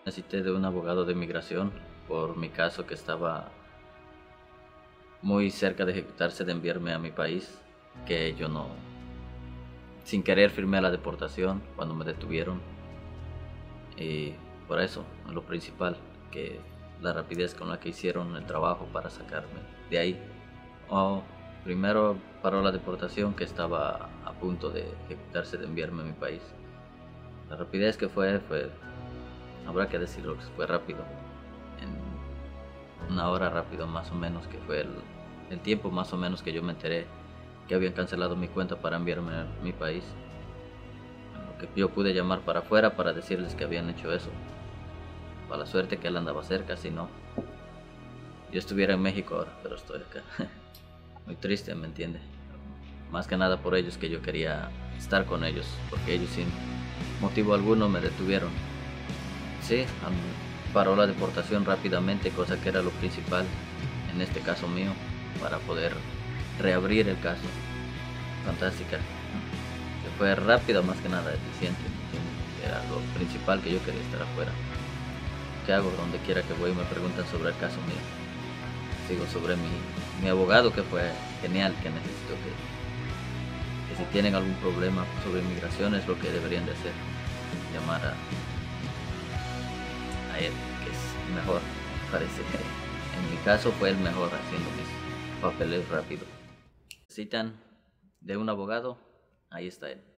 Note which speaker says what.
Speaker 1: Necesité de un abogado de migración por mi caso que estaba muy cerca de ejecutarse, de enviarme a mi país, que yo no, sin querer firmé la deportación cuando me detuvieron. Y por eso, lo principal, que la rapidez con la que hicieron el trabajo para sacarme de ahí. Oh, primero paró la deportación que estaba a punto de ejecutarse, de enviarme a mi país. La rapidez que fue, habrá que decirlo, que fue rápido. En una hora rápido más o menos, que fue el tiempo más o menos que yo me enteré que habían cancelado mi cuenta para enviarme a mi país. Lo que yo pude llamar para afuera para decirles que habían hecho eso. Para la suerte que él andaba cerca, si no, yo estuviera en México ahora, pero estoy acá. Muy triste, ¿me entiende? Más que nada por ellos, que yo quería estar con ellos, porque ellos sin motivo alguno me detuvieron. Sí, paró la deportación rápidamente, cosa que era lo principal en este caso mío, para poder reabrir el caso. Fantástica. Que fue rápida, más que nada eficiente, ¿me entiendes? Era lo principal, que yo quería estar afuera. ¿Qué hago? Donde quiera que voy me preguntan sobre el caso mío. Sigo sobre mi abogado, que fue genial, que necesito que si tienen algún problema sobre inmigración es lo que deberían de hacer. Llamar a él, que es mejor, parece. En mi caso fue el mejor haciendo mis papeles rápido. Necesitan de un abogado, ahí está él.